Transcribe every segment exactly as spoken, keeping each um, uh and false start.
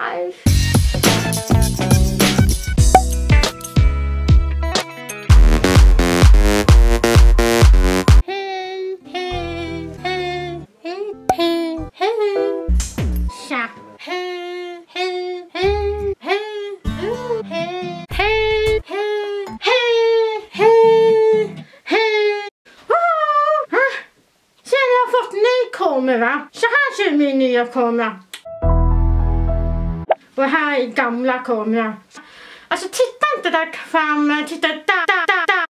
Hej! Hej, hej, hej, hej, hej, hej. Tja. Hej, hej, hej, hej, hej, hej, hej, hej, hej, hej. Sen har jag fått ny kamera. Så här ser min nya kamera. Och här är gamla kamera. Alltså titta inte där framme, titta där, där, där, där.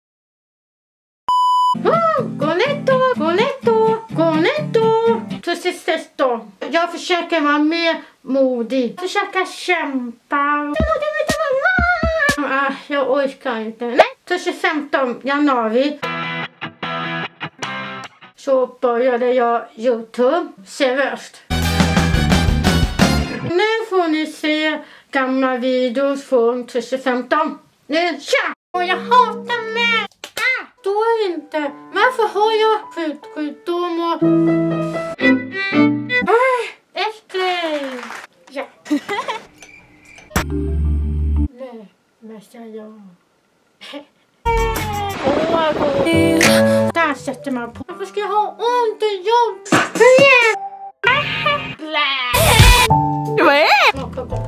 Oh, gå netto, gå netto, gå netto. Så sist då. Jag försöker vara mer modig. Försöka kämpa. Ah, jag orkar inte. Nej. Så tjugofemtonde januari. Så började jag YouTube. Seriöst. Nu får ni se gamla videos från tjugofemton. Nu, tja! Och jag hatar mig! Ah, står inte. Varför har jag Hudsjukdom och... Ah, efter! Ja. Nej, vad ska jag? Åh, där sätter man på. Varför ska jag ha ont i jobb? Vad är det? Smaka gott.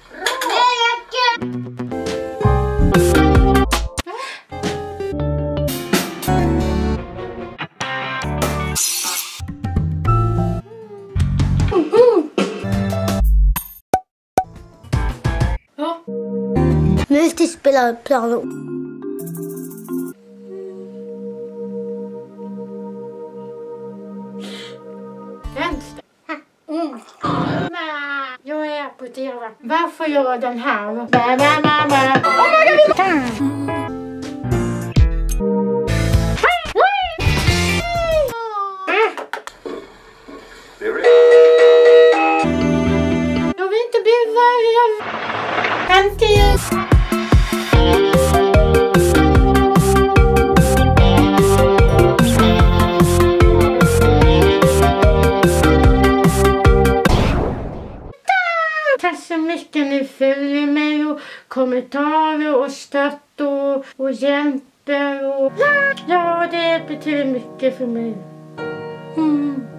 Ja. Nu ska vi spela piano. Vänster. Mm. Jag är på T V. Varför gör jag den här? Oh my God! Jag vill inte bli värre. Vänta. Tack så mycket, ni följer mig och kommentarer och stött och, och hjälper och ja, det betyder mycket för mig. Mm.